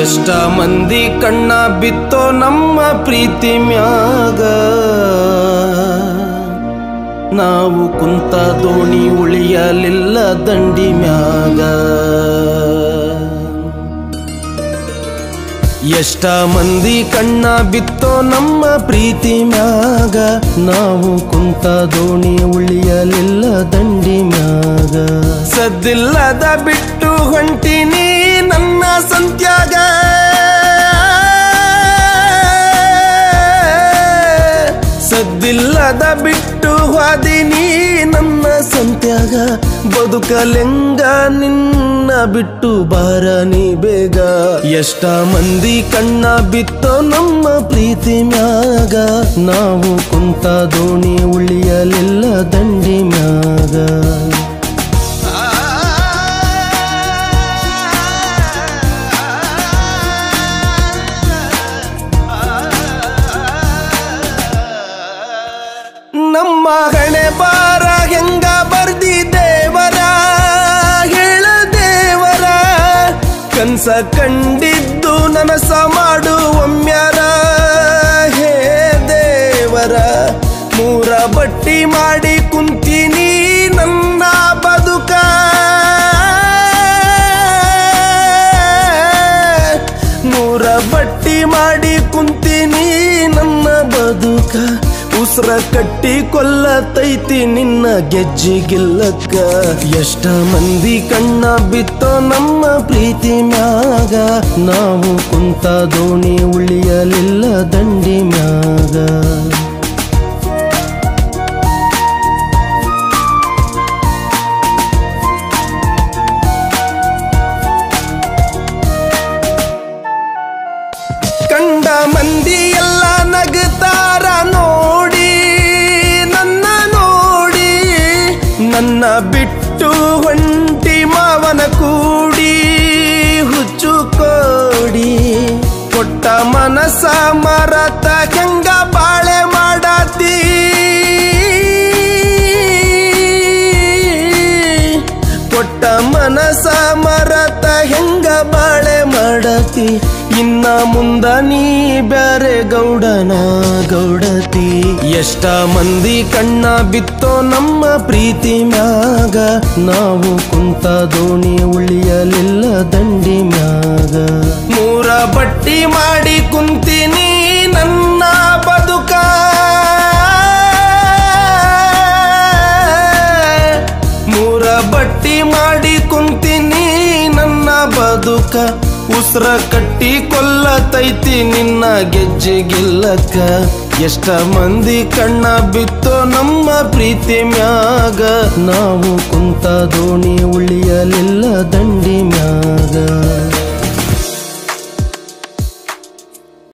ಎಷ್ಟ ಮಂದಿ ಕಣ್ಣ ಬಿತ್ತೋ ನಮ್ಮ ಪ್ರೀತಿ ಮ್ಯಾಗ ನಾವು ಕುಂತ ದೋಣಿ ಉಳಿಯಲಿಲ್ಲ ದಂಡಿ ಮ್ಯಾಗ ಎಷ್ಟ ಮಂದಿ ಕಣ್ಣ ಬಿತ್ತೋ ನಮ್ಮ ಪ್ರೀತಿ ಮ್ಯಾಗ ನಾವು ಕುಂತ ದೋಣಿ ಉಳಿಯಲಿಲ್ಲ ದಂಡಿ ಮ್ಯಾಗ ಸದ್ದಿಲ್ಲದ ಬಿಟ್ಟು ಹೊಂಟಿನಿ ನನ್ನ ಸಂತ್ಯಾಗ ಸದ್ದಿಲ್ಲದ ಬಿಟ್ಟು ಹೋದಿನಿ ನನ್ನ ಸಂತ್ಯಾಗ ಬದುಕಲೆಂಗ ನಿನ್ನ ಬಿಟ್ಟು ಬಾರನಿ ಬೇಗ ಎಷ್ಟ ಮಂದಿ ಕಣ್ಣ ಬಿತ್ತೋ ನಮ್ಮ ಪ್ರೀತಿ ಮ್ಯಾಗ ನಾವು ಕುಂತ ದೋಣಿ ಉಳಿಯಲಿಲ್ಲ ದಂಡಿ ಮ್ಯಾಗ ನಮ್ಮ ಹಣೆ ಬಾರ ಹೆಂಗ ಬರ್ದಿ ದೇವರ ಹೇಳ ದೇವರ ಕನ್ಸ ಕಂಡಿದ್ದು ನನಸ ಮಾಡು ಒಮ್ಮ್ಯಾರ ಹೇ ದೇವರ ಮೂರ ಬಟ್ಟಿ ಮಾಡಿ ಕುಂತೀನಿ ನನ್ನ ಬದುಕ ಮೂರ ಬಟ್ಟಿ ಮಾಡಿ ಕುಂತೀನಿ ನನ್ನ ಬದುಕ ಉಸ್ರ ಕಟ್ಟಿ ಕೊಲ್ಲತೈತಿ ನಿನ್ನ ಗೆಜ್ಜಿಗಿಲ್ಲಕ್ಕ ಎಷ್ಟ ಮಂದಿ ಕಣ್ಣ ಬಿತ್ತೋ ನಮ್ಮ ಪ್ರೀತಿ ಮ್ಯಾಗ ನಾವು ಕುಂತ ದೋಣಿ ಉಳಿಯಲಿಲ್ಲ ದಂಡಿ ಮ್ಯಾಗ ಕಂಡ ಮಂದಿ ಎಲ್ಲ ನಗತಾರ ನೋಡಿ ನನ್ನ ಬಿಟ್ಟು ಹೊಂಟಿ ಮಾವನ ಕೂಡಿ ಹುಚ್ಚು ಕೋಡಿ ಕೊಟ್ಟ ಮನಸ ಮರತ ಹೆಂಗ ಬಾಳೆ ಮಾಡತಿ ಕೊಟ್ಟ ಮನಸ ಮರತ ಹೆಂಗ ಬಾಳೆ ಮಾಡತಿ ಇನ್ನ ಮುಂದ ನೀ ಬ್ಯಾರೆ ಗೌಡನ ಗೌಡತಿ ಎಷ್ಟ ಮಂದಿ ಕಣ್ಣ ಬಿತ್ತೋ ನಮ್ಮ ಪ್ರೀತಿ ಮ್ಯಾಗ ನಾವು ಕುಂತ ದೋಣಿ ಉಳಿಯಲಿಲ್ಲ ದಂಡಿ ಮ್ಯಾಗ ಮೂರ ಬಟ್ಟಿ ಮಾಡಿ ಕುಂತೀನಿ ನನ್ನ ಬದುಕ ಮೂರ ಬಟ್ಟಿ ಮಾಡಿ ಕುಂತೀನಿ ನನ್ನ ಬದುಕ ಉಸ್ರ ಕಟ್ಟಿ ಕೊಲ್ಲತೈತಿ ನಿನ್ನ ಗೆಜ್ಜೆಗಿಲ್ಲಕ್ಕ ಎಷ್ಟ ಮಂದಿ ಕಣ್ಣ ಬಿತ್ತೋ ನಮ್ಮ ಪ್ರೀತಿ ಮ್ಯಾಗ ನಾವು ಕುಂತ ದೋಣಿ ಉಳಿಯಲಿಲ್ಲ ದಂಡಿ ಮ್ಯಾಗ